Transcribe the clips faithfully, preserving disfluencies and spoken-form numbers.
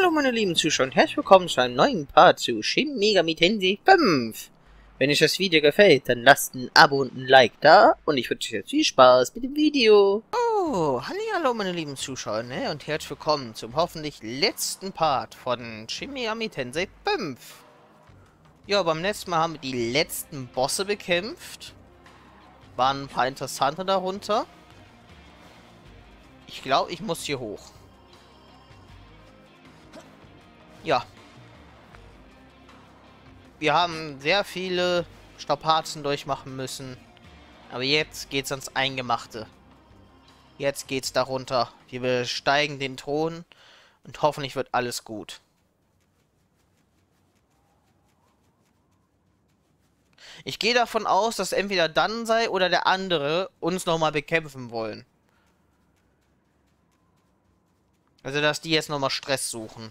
Hallo meine lieben Zuschauer und herzlich willkommen zu einem neuen Part zu Shin Megami Tensei fünf. Wenn euch das Video gefällt, dann lasst ein Abo und ein Like da und ich wünsche euch jetzt viel Spaß mit dem Video. Oh, hallo meine lieben Zuschauer, ne? Und herzlich willkommen zum hoffentlich letzten Part von Shin Megami Tensei fünf. Ja, beim letzten Mal haben wir die letzten Bosse bekämpft. Waren ein paar interessante darunter. Ich glaube, ich muss hier hoch. Ja. Wir haben sehr viele Strapazen durchmachen müssen. Aber jetzt geht's ans Eingemachte. Jetzt geht's darunter. Wir besteigen den Thron und hoffentlich wird alles gut. Ich gehe davon aus, dass entweder Danzai oder der andere uns nochmal bekämpfen wollen. Also, dass die jetzt nochmal Stress suchen.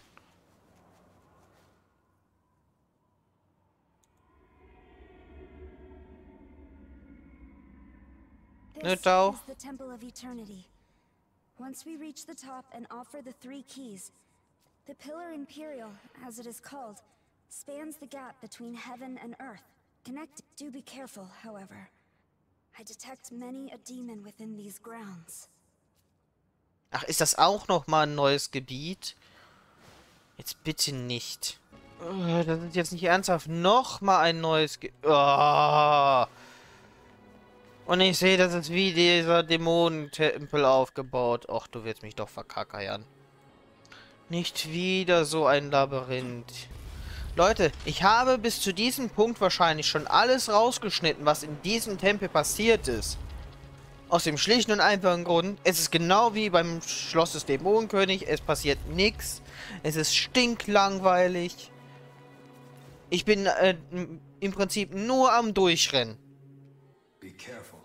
This Tao. is the Temple of Eternity. Once we reach the top and offer the three keys, the Pillar Imperial, as it is called, spans the gap between heaven and earth. Connect. Do be careful, however. I detect many a demon within these grounds. Ach, ist das auch nochmal ein neues Gebiet? Jetzt bitte nicht. Uh, das ist jetzt nicht ernsthaft nochmal ein neues Gebiet. Oh. Und ich sehe, das ist wie dieser Dämonentempel aufgebaut. Och, du willst mich doch verkackern. Nicht wieder so ein Labyrinth. Leute, ich habe bis zu diesem Punkt wahrscheinlich schon alles rausgeschnitten, was in diesem Tempel passiert ist. Aus dem schlichten und einfachen Grund, es ist genau wie beim Schloss des Dämonenkönigs, es passiert nichts. Es ist stinklangweilig. Ich bin äh, im Prinzip nur am Durchrennen. Be careful.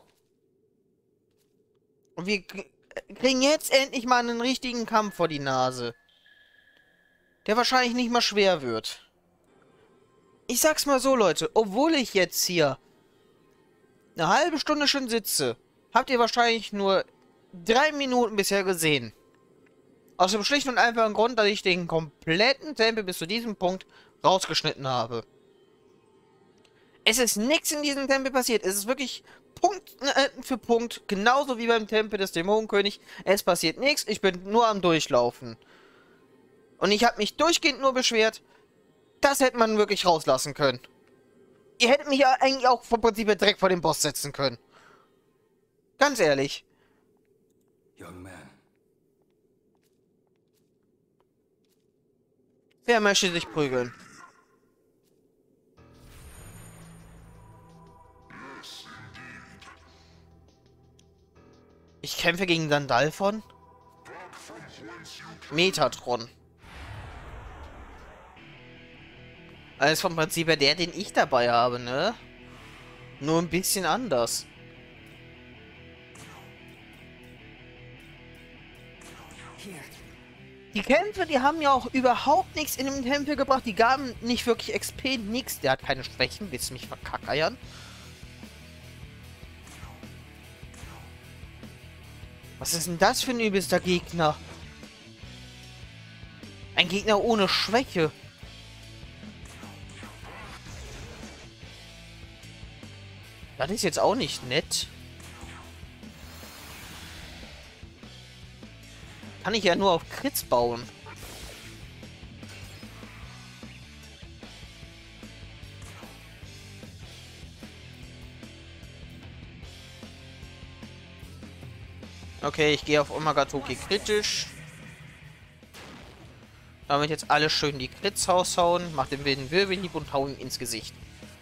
Und wir kriegen jetzt endlich mal einen richtigen Kampf vor die Nase. Der wahrscheinlich nicht mal schwer wird. Ich sag's mal so, Leute. Obwohl ich jetzt hier eine halbe Stunde schon sitze, habt ihr wahrscheinlich nur drei Minuten bisher gesehen. Aus dem schlichten und einfachen Grund, dass ich den kompletten Tempel bis zu diesem Punkt rausgeschnitten habe. Es ist nichts in diesem Tempel passiert. Es ist wirklich Punkt äh, für Punkt, genauso wie beim Tempel des Dämonenkönigs. Es passiert nichts, ich bin nur am Durchlaufen. Und ich habe mich durchgehend nur beschwert, das hätte man wirklich rauslassen können. Ihr hättet mich ja eigentlich auch vom Prinzip direkt vor den Boss setzen können. Ganz ehrlich. Young man. Wer möchte sich prügeln? Ich kämpfe gegen Sandalphon? Metatron. Also vom Prinzip her der, den ich dabei habe, ne? Nur ein bisschen anders. Die Kämpfe, die haben ja auch überhaupt nichts in dem Tempel gebracht. Die gaben nicht wirklich X P, nix. Der hat keine Schwächen. Willst du mich verkackeiern? Was ist denn das für ein übelster Gegner? Ein Gegner ohne Schwäche. Das ist jetzt auch nicht nett. Kann ich ja nur auf Crits bauen. Okay, ich gehe auf Omagatoki kritisch. Damit jetzt alle schön die Crits raushauen. Mach den wilden Wirbelhieb und hau ihm ins Gesicht.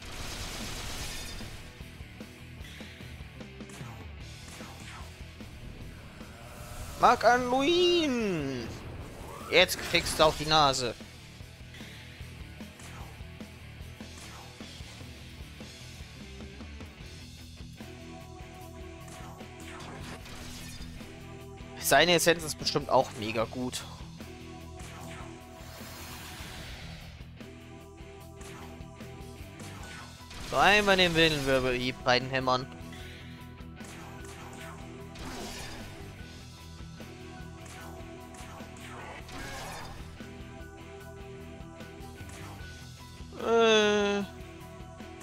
Mark Anluin! Jetzt kriegst du auf die Nase. Seine Essenz ist bestimmt auch mega gut. So, einmal den Willenwirbelhieb reinhämmern.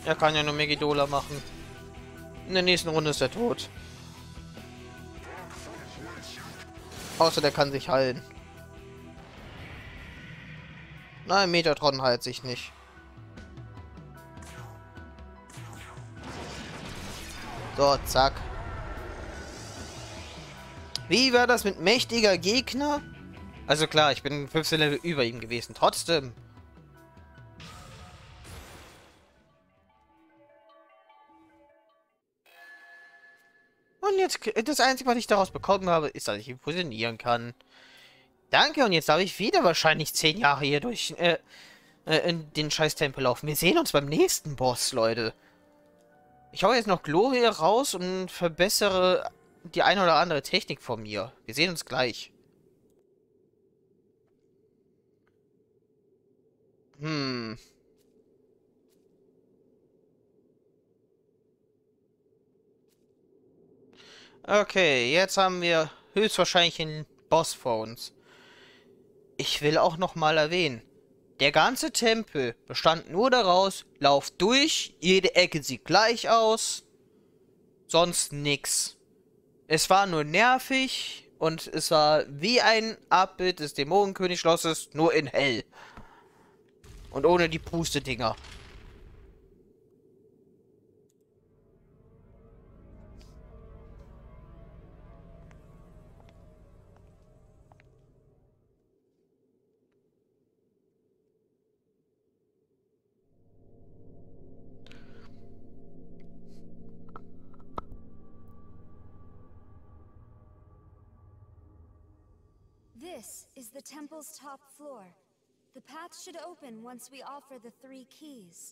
Er kann ja nur Megidola machen. In der nächsten Runde ist er tot. Außer der kann sich heilen. Nein, Metatron heilt sich nicht. So, zack. Wie war das mit mächtiger Gegner? Also klar, ich bin fünfzehn Level über ihm gewesen. Trotzdem. Und jetzt, das Einzige, was ich daraus bekommen habe, ist, dass ich ihn fusionieren kann. Danke, und jetzt darf ich wieder wahrscheinlich zehn Jahre hier durch äh, äh, in den scheiß Tempel laufen. Wir sehen uns beim nächsten Boss, Leute. Ich hau jetzt noch Gloria raus und verbessere die eine oder andere Technik von mir. Wir sehen uns gleich. Hm. Okay, jetzt haben wir höchstwahrscheinlich einen Boss vor uns. Ich will auch noch mal erwähnen, der ganze Tempel bestand nur daraus, lauf durch, jede Ecke sieht gleich aus, sonst nix. Es war nur nervig und es war wie ein Abbild des Dämonenkönig-Schlosses, nur in hell. Und ohne die Puste-Dinger. This is the temple's top floor. The path should open once we offer the three keys.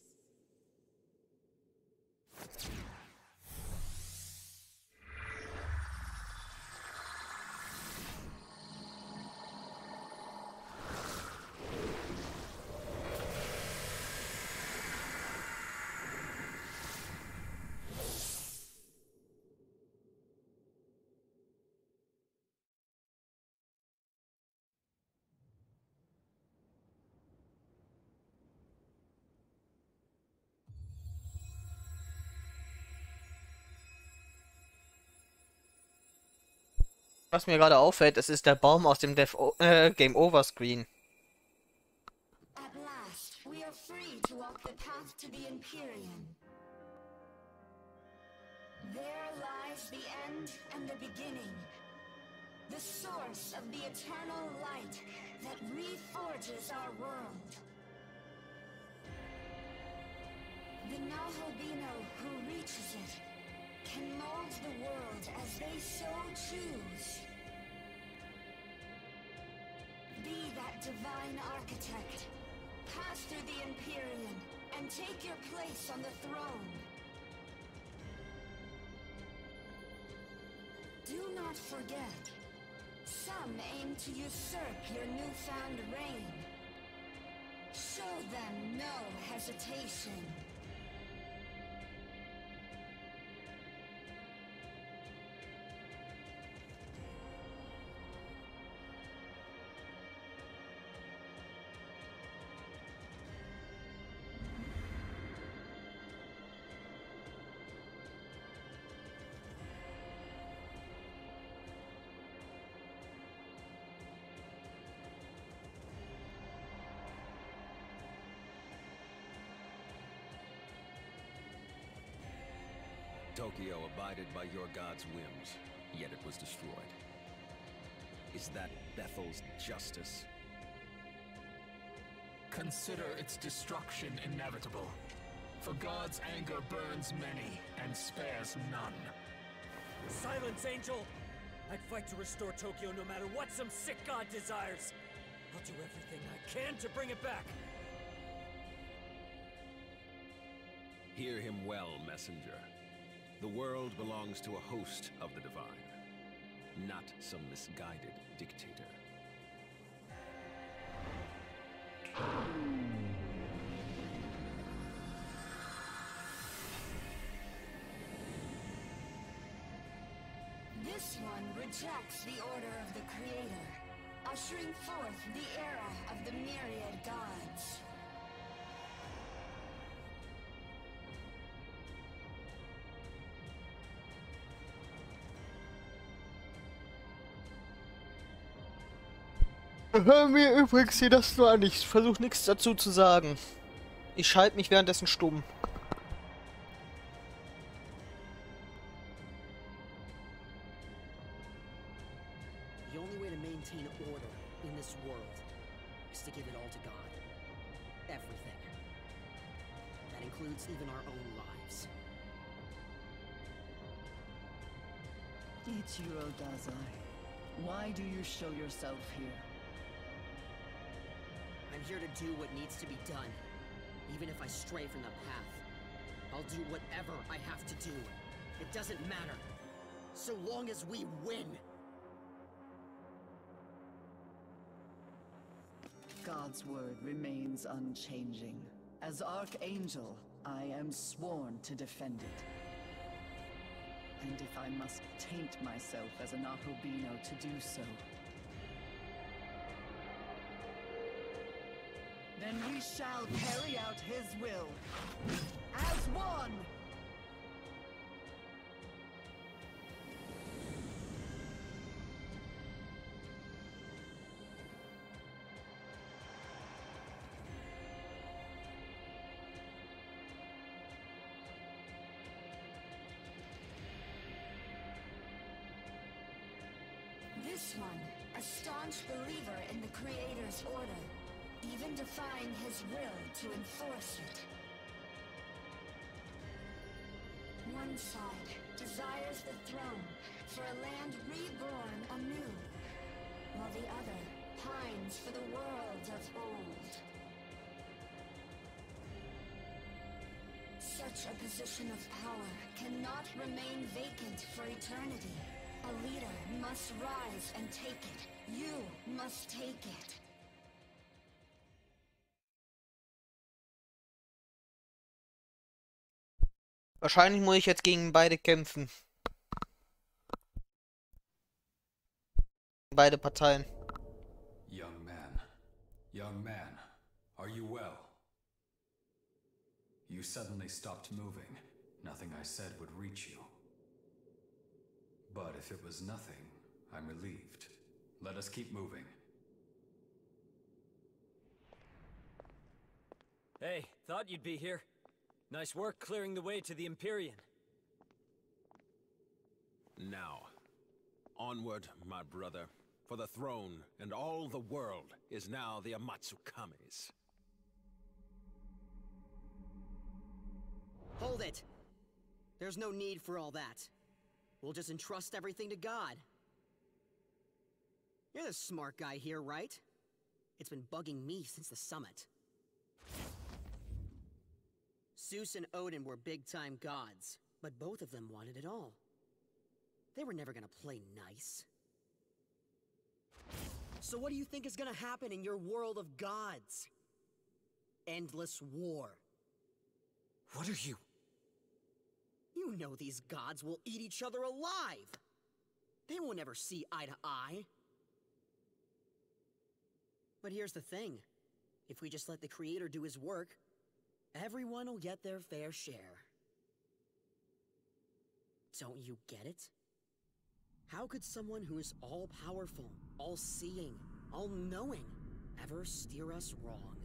Was mir gerade auffällt, es ist der Baum aus dem Death o äh, Game Over Screen. At last, we are free to walk the path to the Empyrean. There lies the end and the beginning. The source of the eternal light that reforges our world. The Nahalbino who reaches it can mold the world as they so choose. Be that divine architect. Pass through the Empyrean and take your place on the throne. Do not forget, some aim to usurp your newfound reign. Show them no hesitation. Tokyo abided by your god's whims, yet it was destroyed. Is that Bethel's justice? Consider its destruction inevitable. For God's anger burns many and spares none. Silence, Angel! I'd fight to restore Tokyo no matter what some sick god desires. I'll do everything I can to bring it back. Hear him well, messenger. The world belongs to a host of the divine, not some misguided dictator. This one rejects the order of the Creator, ushering forth the era of the myriad gods. Hör mir übrigens hier das nur an. Ich versuche nichts dazu zu sagen. Ich schalte mich währenddessen stumm. The only way to maintain order in this world is to give it all to God. Everything. That includes even our own lives. Ichiro Dazai, why do you show yourself here? I'm here to do what needs to be done. Even if I stray from the path. I'll do whatever I have to do. It doesn't matter. So long as we win. God's word remains unchanging. As Archangel, I am sworn to defend it. And if I must taint myself as an Ahobino to do so, then we shall carry out his will. As one! This one, a staunch believer in the Creator's order, even defying his will to enforce it. One side desires the throne for a land reborn anew, while the other pines for the world of old. Such a position of power cannot remain vacant for eternity. A leader must rise and take it. You must take it. Wahrscheinlich muss ich jetzt gegen beide kämpfen. Beide Parteien. Young man, young man, are you well? You suddenly stopped moving. Nothing I said would reach you. But if it was nothing, I'm relieved. Let us keep moving. Hey, thought you'd be here. Nice work clearing the way to the Empyrean. Now, onward, my brother. For the throne and all the world is now the Amatsukame's. Hold it! There's no need for all that. We'll just entrust everything to God. You're the smart guy here, right? It's been bugging me since the summit. Zeus and Odin were big-time gods, but both of them wanted it all. They were never gonna play nice. So what do you think is gonna happen in your world of gods? Endless war. What are you? You know these gods will eat each other alive! They won't ever see eye to eye. But here's the thing. If we just let the Creator do his work, everyone will get their fair share. Don't you get it? How could someone who is all-powerful, all-seeing, all-knowing, ever steer us wrong?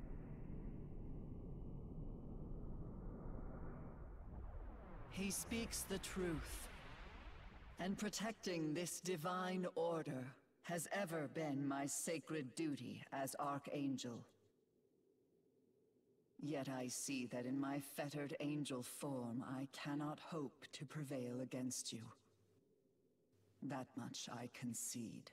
He speaks the truth. And protecting this divine order has ever been my sacred duty as Archangel. Yet I see that in my fettered angel form I cannot hope to prevail against you. That much I concede.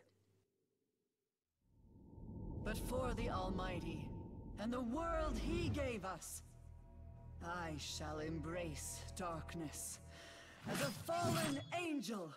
But for the Almighty, and the world he gave us, I shall embrace darkness as a fallen angel.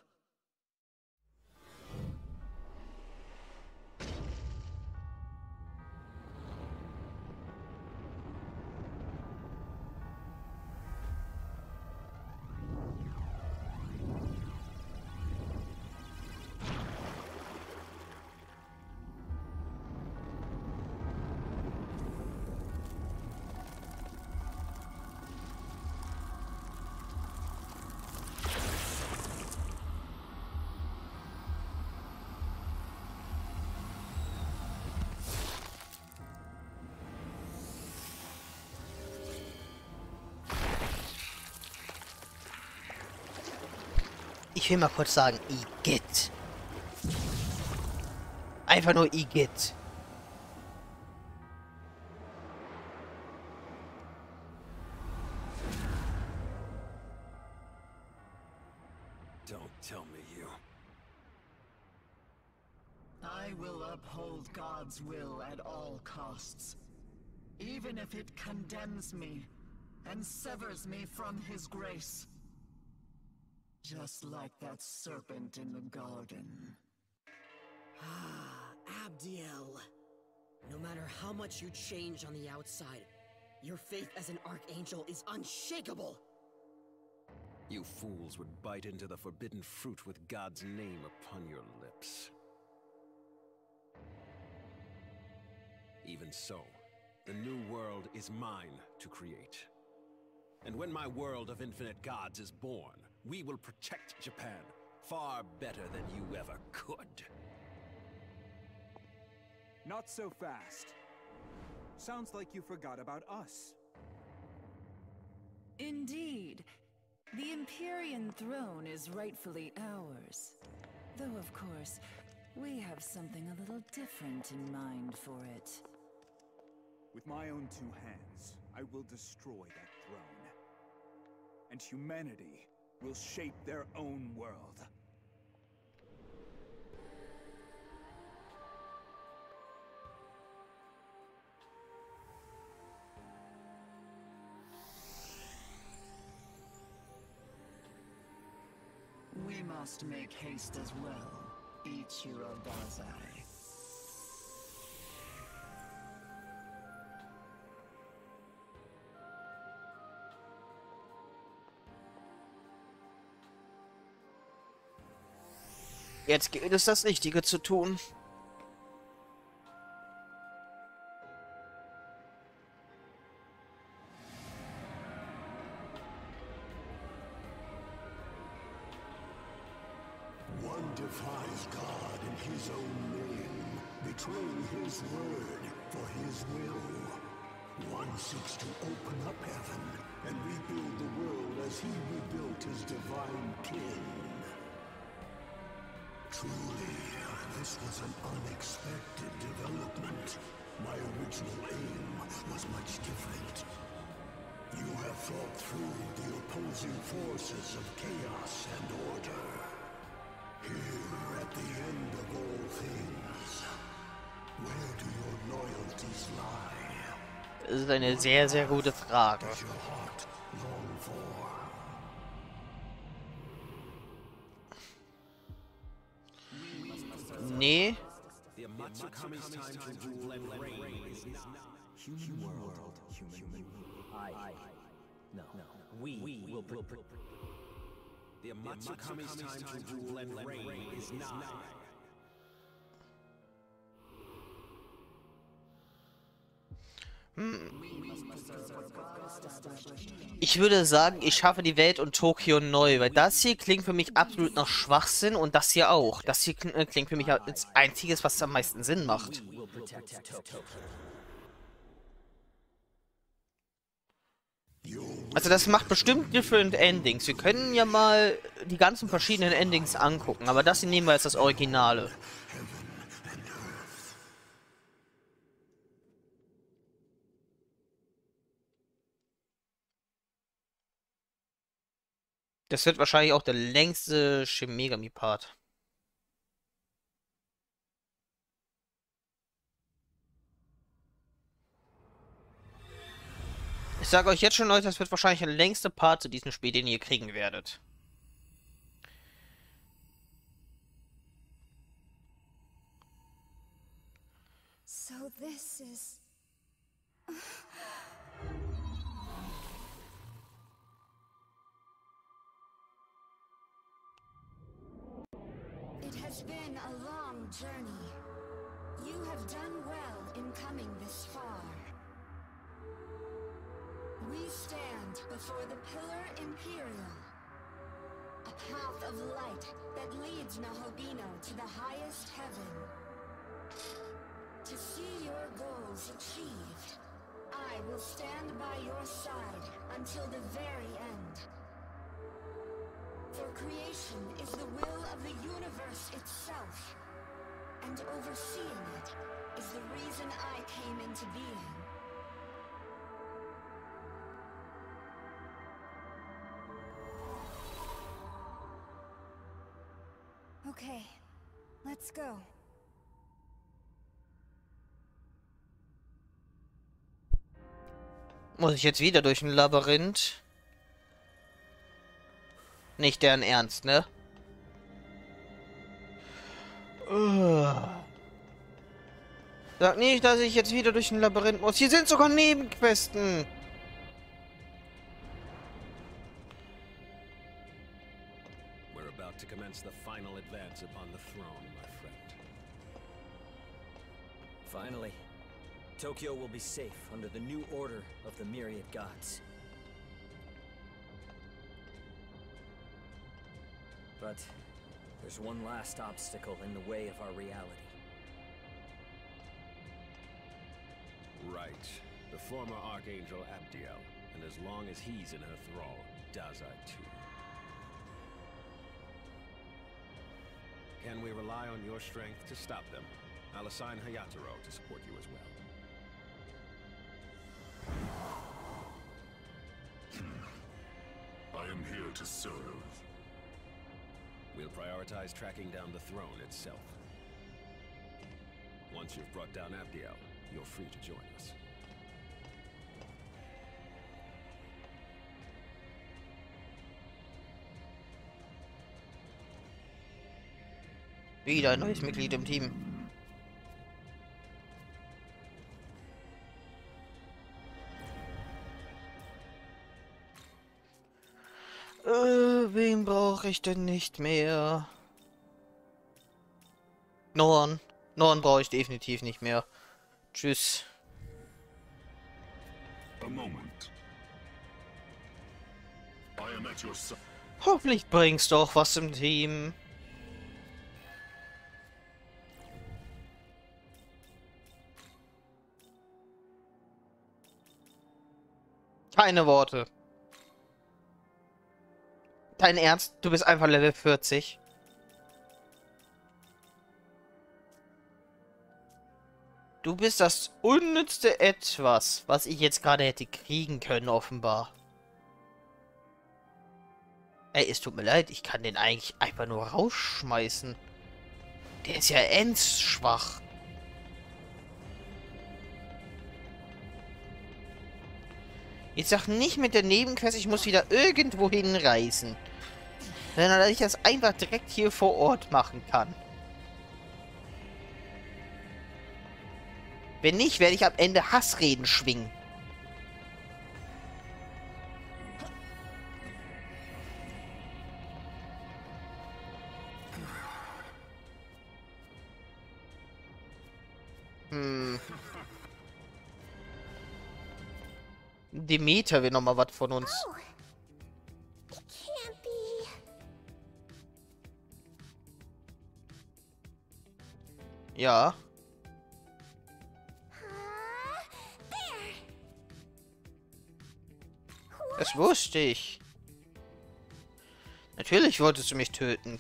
Ich will mal kurz sagen, Igitt. Einfach nur Igitt. Don't tell me you... I will uphold God's will at all costs, even if it condemns me and severs me from his grace. Just like that serpent in the garden. Ah, Abdiel. No matter how much you change on the outside, your faith as an archangel is unshakable. You fools would bite into the forbidden fruit with God's name upon your lips. Even so, the new world is mine to create. And when my world of infinite gods is born, we will protect Japan far better than you ever could. Not so fast. Sounds like you forgot about us. Indeed. The Empyrean throne is rightfully ours. Though, of course, we have something a little different in mind for it. With my own two hands, I will destroy that throne. And humanity will shape their own world. We must make haste as well, Ichiro Dazai. Jetzt gilt es, das Richtige zu tun. One defies God in his own name, betraying his word for his will. One seeks to open up heaven and rebuild the world as he rebuilt his divine kin. Truly, this was an unexpected development. My original aim was much different. You have fought through the opposing forces of chaos and order. Here, at the end of all things, where do your loyalties lie? Das ist eine sehr, sehr gute Frage. Does your heart long for? Nee. The Amatsukami's time to rule and reign is now. Human world, human. I. No, no. We, we will. Pr pr The Amatsukami's time to rule and reign is now. Ich würde sagen, ich schaffe die Welt und Tokio neu, weil das hier klingt für mich absolut nach Schwachsinn und das hier auch. Das hier klingt für mich als einziges, was am meisten Sinn macht. Also das macht bestimmt different Endings. Wir können ja mal die ganzen verschiedenen Endings angucken, aber das hier nehmen wir als das Originale. Das wird wahrscheinlich auch der längste Shin Megami-Part. Ich sage euch jetzt schon, Leute, das wird wahrscheinlich der längste Part zu diesem Spiel, den ihr kriegen werdet. So this is... It has been a long journey. You have done well in coming this far. We stand before the Pillar Imperial, a path of light that leads Nahobino to the highest heaven. To see your goals achieved, I will stand by your side until the very end. For creation is the will of the universe itself. And overseeing it is the reason I came into being. Okay, let's go. Muss ich jetzt wieder durch ein Labyrinth? Nicht deren Ernst, ne? Sag nicht, dass ich jetzt wieder durch ein Labyrinth muss. Hier sind sogar Nebenquesten. We're about to commence the final advance upon the throne, my friend. Finally, Tokyo will be safe under the new order of the Myriad Gods. But there's one last obstacle in the way of our reality. Right. The former Archangel Abdiel. And as long as he's in her thrall, Dazai too. Can we rely on your strength to stop them? I'll assign Hayataro to support you as well. I am here to serve. We'll prioritize tracking down the throne itself. Once you've brought down Abdiel, you're free to join us. Wieder ein neues Mitglied im Team. Äh, wen brauche ich denn nicht mehr? Norn. Norn brauche ich definitiv nicht mehr. Tschüss. A moment. I am at your side. Hoffentlich bringst du auch was im Team. Keine Worte. Dein Ernst? Du bist einfach Level vierzig. Du bist das unnützte Etwas, was ich jetzt gerade hätte kriegen können, offenbar. Ey, es tut mir leid, ich kann den eigentlich einfach nur rausschmeißen. Der ist ja endschwach. Jetzt sag nicht mit der Nebenquest, ich muss wieder irgendwo hinreisen. Sondern dass ich das einfach direkt hier vor Ort machen kann. Wenn nicht, werde ich am Ende Hassreden schwingen. Hm. Demeter will noch mal was von uns. Oh. It can't be. Ja. Das wusste ich. Natürlich wolltest du mich töten.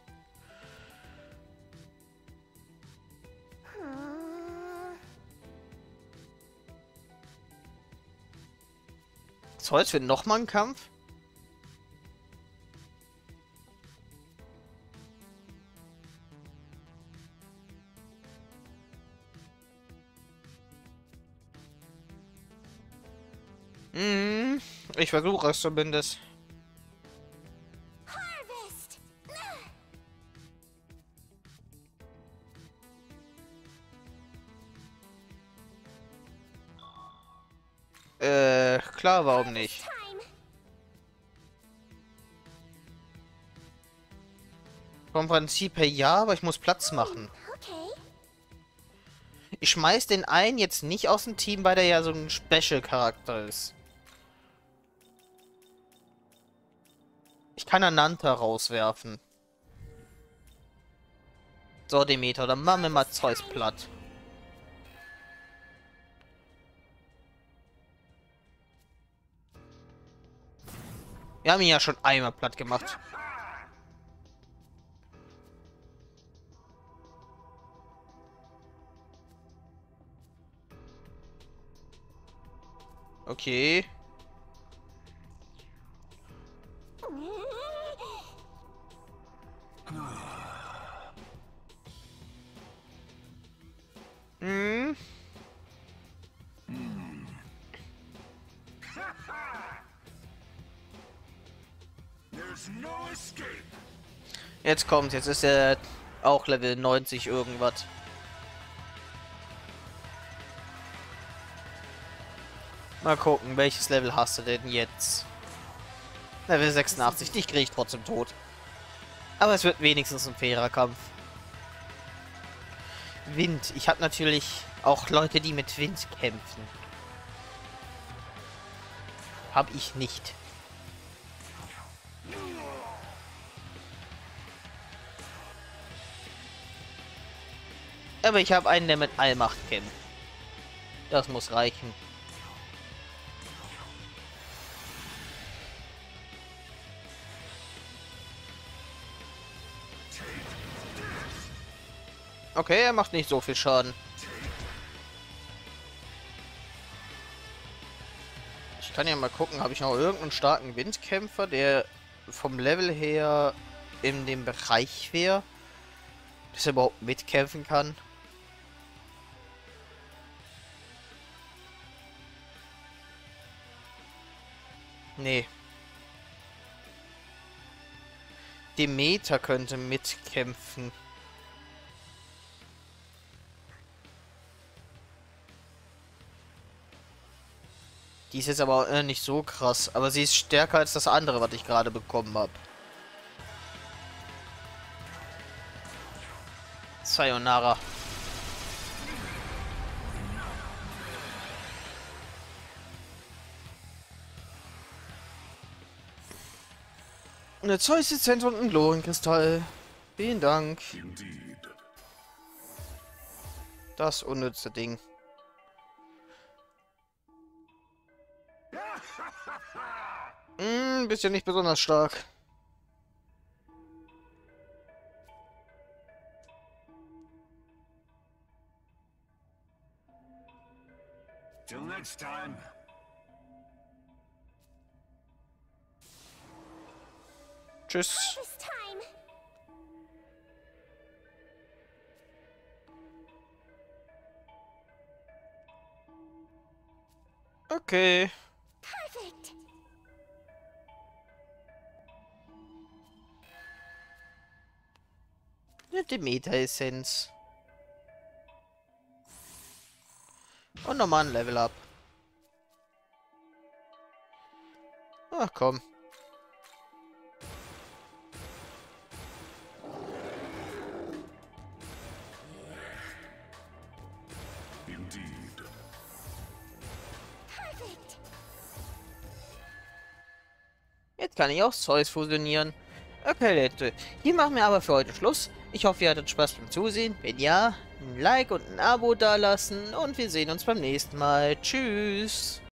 So, jetzt wird noch mal ein Kampf. Hm, ich versuche es zumindest. Harvest. Äh, klar, warum nicht? Vom Prinzip her ja, aber ich muss Platz machen. Ich schmeiß den einen jetzt nicht aus dem Team, weil der ja so ein Special-Charakter ist. Ich kann Ananta rauswerfen. So, Demeter, dann machen wir mal Zeus platt. Wir haben ihn ja schon einmal platt gemacht. Okay. Hm. Jetzt kommt, jetzt ist er auch Level neunzig irgendwas. Mal gucken, welches Level hast du denn jetzt? Level sechsundachtzig, dich kriege ich trotzdem tot. Aber es wird wenigstens ein fairer Kampf. Wind. Ich habe natürlich auch Leute, die mit Wind kämpfen. Hab ich nicht. Aber ich habe einen, der mit Allmacht kämpft. Das muss reichen. Okay, er macht nicht so viel Schaden. Ich kann ja mal gucken, habe ich noch irgendeinen starken Windkämpfer, der vom Level her in dem Bereich wäre, dass er überhaupt mitkämpfen kann. Nee. Demeter könnte mitkämpfen. Die ist jetzt aber äh, nicht so krass. Aber sie ist stärker als das andere, was ich gerade bekommen habe. Sayonara. Eine Zeus-Lizenz und ein Glorenkristall. Vielen Dank. Das unnütze Ding. Hm, bist ja nicht besonders stark. Till next time. Tschüss. Okay. Perfect. Eine Demeter-Essenz. Und nochmal ein Level Up. Ach komm. Jetzt kann ich auch Zeus fusionieren. Okay, Leute. Hier machen wir aber für heute Schluss. Ich hoffe, ihr hattet Spaß beim Zusehen. Wenn ja, ein Like und ein Abo dalassen. Und wir sehen uns beim nächsten Mal. Tschüss.